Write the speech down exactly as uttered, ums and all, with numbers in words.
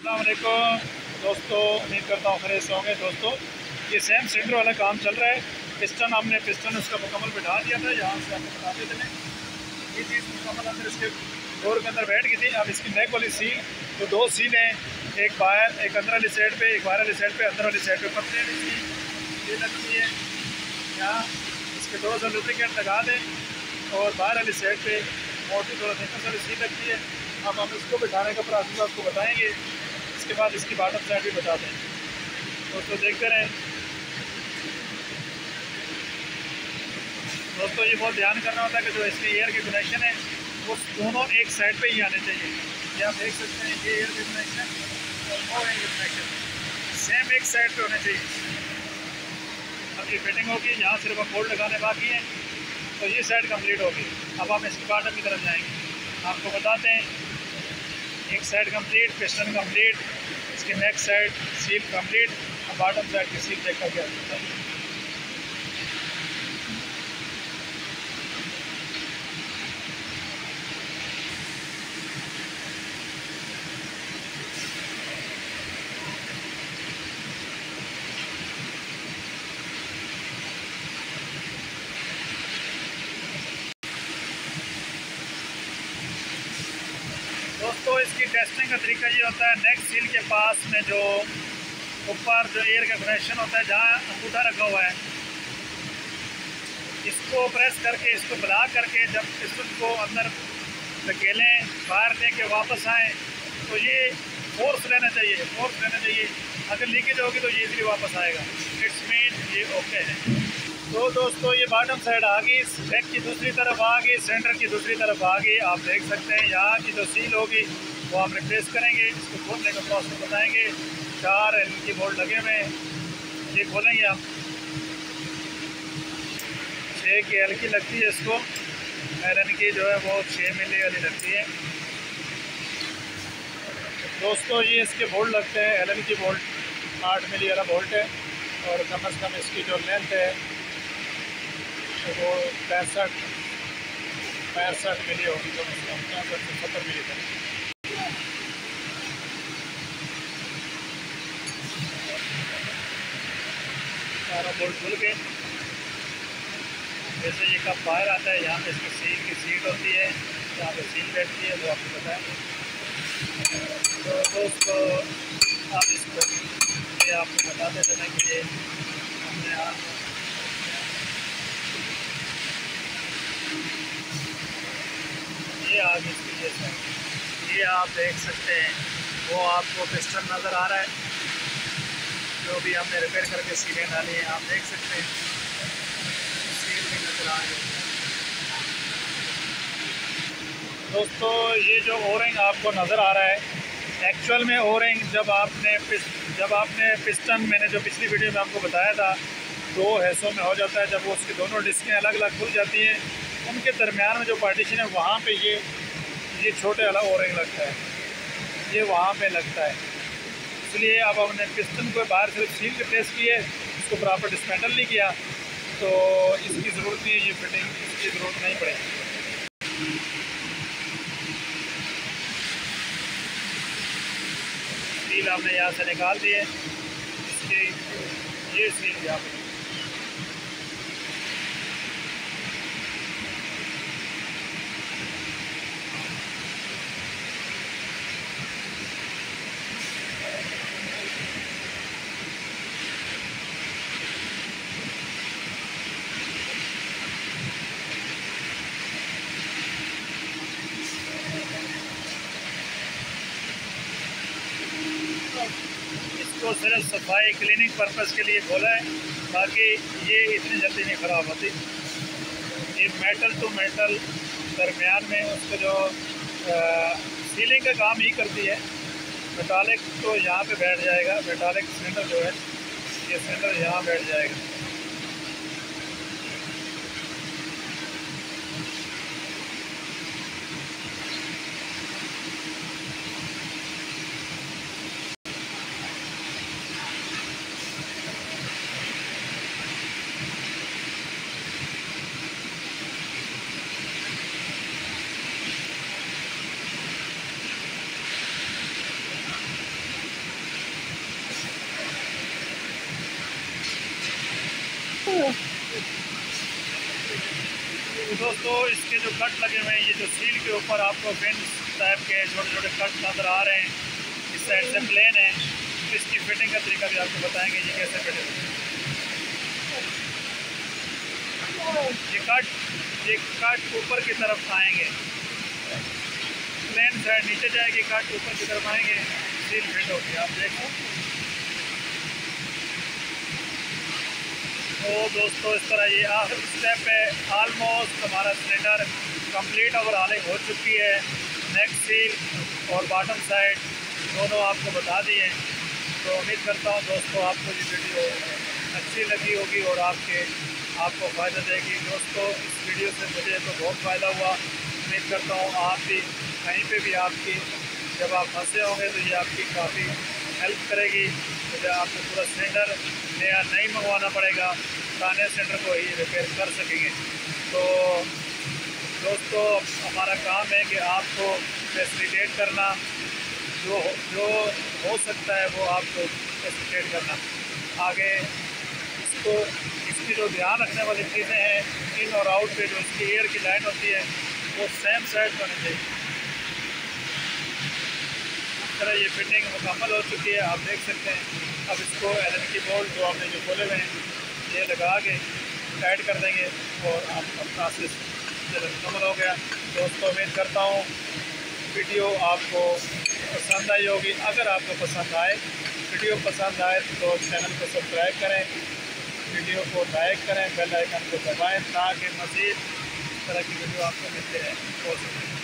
अस्सलाम वालेकुम दोस्तों, उम्मीद करता हूँ खैरियत से होंगे। दोस्तों, ये सेम सिलेंडर वाला काम चल रहा है। पिस्टन हमने पिस्टन उसका मुकम्मल बैठा दिया था। यहाँ से आपको बताते चलें, ये चीज़ मुकम्मल अंदर इसके डोर के अंदर बैठ गई थी। अब इसकी नेक वाली सील, तो दो सील हैं, एक बाहर एक अंदर वाली साइड पे, एक बाहर वाली साइड पे। अंदर वाली साइड पे पतली इसकी ये लगती है। यहाँ इसके दो सौ लुब्रिकेंट लगा दें और बाहर वाली साइड पे मोटी थोड़ा थिकनेस वाली सील लगती है। अब हम इसको बिठाने का प्रोसेस आपको बताएंगे, इसके बाद इसकी बॉटम साइड भी बता दें। दोस्तों देखते रहें। दोस्तों ये बहुत ध्यान करना होता है कि जो इसके एयर के कनेक्शन है वो दोनों एक साइड पे ही आने चाहिए। ये आप देख सकते हैं, ये एयर के कनेक्शन और वो एयर के कनेक्शन सेम एक साइड पे होने चाहिए। अब ये फिटिंग होगी, यहाँ सिर्फ हम बोल्ट लगाने बाकी हैं, तो ये साइड कंप्लीट होगी। अब हम इसकी बॉटम की तरफ जाएंगे, आपको बताते हैं। एक साइड कंप्लीट, पिस्टन कंप्लीट, इसके नेक साइड सील कंप्लीट, और बॉटम साइड की सील चेक करके आता है। दोस्तों इसकी टेस्टिंग का तरीका ये होता है, नेक सील के पास में जो ऊपर जो एयर का कनेक्शन होता है, जहाँ अंगूठा रखा हुआ है, इसको प्रेस करके, इसको ब्लॉक करके जब पिस्टन को अंदर धकेलें, बाहर लेके वापस आएँ, तो ये फोर्स लेना चाहिए, फोर्स लेना चाहिए। अगर लीकेज होगी तो ये इजीली वापस आएगा। इट्स मीन ये ओके है। तो दोस्तों ये बॉटम साइड आ गई, बैक की दूसरी तरफ आ गई, सेंटर की दूसरी तरफ आ गई। आप देख सकते हैं यहाँ की जो सील होगी वो हम रिप्लेस करेंगे। इसको खोलने का प्रोसेस बताएंगे। चार एल की बोल्ट लगे हुए हैं, ये खोलेंगे हम। छः की एल की लगती है इसको, एल एन की जो है वो छः मिली वाली लगती है। दोस्तों ये इसके बोल्ट लगते हैं, एल एन की बोल्ट आठ मिली वाला बोल्ट है, और कम अज़ कम इसकी जो लेंथ है वो पैंसठ पैंसठ मिली होगी, कम अज़ कम पैंसठ से सत्तर मिली तक। सारा बोल्ट खुल के जैसे ये कब बाहर आता है, यहाँ पे इसकी सील की सीट होती है, यहाँ पे सील बैठती है, वो आपको पता है। तो दोस्तों आप इसको ये आपको बताते चलें कि ये हमने यहाँ ये आगे इसकी जैसा ये आप देख सकते हैं, वो आपको पिस्टन नज़र आ रहा है जो भी हमने रिपेयर करके सीलें डाली हैं। आप देख सकते हैं सील भी नज़र आ रही है। दोस्तों ये जो ओरिंग आपको नज़र आ रहा है, एक्चुअल में ओरिंग जब आपने जब आपने पिस्टन, मैंने जो पिछली वीडियो में आपको बताया था, दो हिस्सों में हो जाता है। जब वो उसकी दोनों डिस्कें अलग अलग खुल जाती हैं, उनके दरमियान में जो पार्टीशन है वहाँ पे ये ये छोटे वाला ओरिंग लगता है, ये वहाँ पे लगता है। इसलिए अब हमने पिस्टन को बाहर सिर्फ सील रिप्लेस की है, इसको प्रॉपर डिस्मेंटल नहीं किया, तो इसकी ज़रूरत नहीं है, ये फिटिंग इसकी ज़रूरत नहीं पड़ेगी। सील हमने यहाँ से निकाल दी है, इसकी ये सील यहाँ पे इसको सिर्फ सफाई क्लीनिंग पर्पज़ के लिए खोला है, बाकी ये इतनी जल्दी नहीं ख़राब होती। ये मेटल टू मेटल दरमियान में उसको जो सीलिंग का काम ही करती है। मेटालिक तो यहाँ पे बैठ जाएगा, मेटालिक सिलेंडर जो है ये सिलेंडर यहाँ बैठ जाएगा। दोस्तों इसके जो कट लगे हुए हैं, ये जो सील के ऊपर आपको पिन टाइप के छोटे छोटे कट नज़र आ रहे हैं, इस साइड से प्लेन है। तो इसकी फिटिंग का तरीका भी आपको बताएंगे ये कैसे फिटिंग। ये कट ये कट ऊपर की तरफ आएंगे, प्लेन साइड नीचे जाएगी, कट ऊपर की तरफ आएंगे, सील फिट होगी। आप देख सकते। तो दोस्तों इस तरह ये आखिरी स्टेप है। ऑलमोस्ट हमारा सिलेंडर कंप्लीट ओवरऑलिंग हो चुकी है। नेक सील और बॉटम साइड दोनों आपको बता दिए। तो उम्मीद करता हूँ दोस्तों आपको ये वीडियो अच्छी लगी होगी और आपके आपको फ़ायदा देगी। दोस्तों इस वीडियो से मुझे तो बहुत फ़ायदा हुआ। उम्मीद करता हूँ आप भी कहीं पे भी आपकी जब आप फंसे होंगे तो ये आपकी काफ़ी हेल्प करेगी। मुझे आपको पूरा सिलेंडर नया नहीं मंगवाना पड़ेगा, पुराने सिलेंडर को ही रिपेयर कर सकेंगे। तो दोस्तों हमारा काम है कि आपको फैसिलिटेट करना, जो जो हो सकता है वो आपको फैसिलिटेट करना। आगे इसको इसकी जो ध्यान रखने वाली चीज़ें हैं, इन और आउट पे जो इसकी एयर की लाइन होती है वो सेम साइड होनी चाहिए। इस तरह ये फिटिंग मुकम्मल हो चुकी है, आप देख सकते हैं। अब इसको एल एन की बोल्ट जो हमने जो खोले हुए हैं ये लगा के टाइट कर देंगे और आपका प्रोसेस मुकम्मल हो गया। दोस्तों उम्मीद करता हूँ वीडियो आपको पसंद आई होगी। अगर आपको पसंद आए वीडियो पसंद आए तो चैनल को सब्सक्राइब करें, वीडियो को लाइक करें, बेल आइकन को दबाएं ताकि मज़ीद इस तरह की वीडियो आपको मिलते रहें।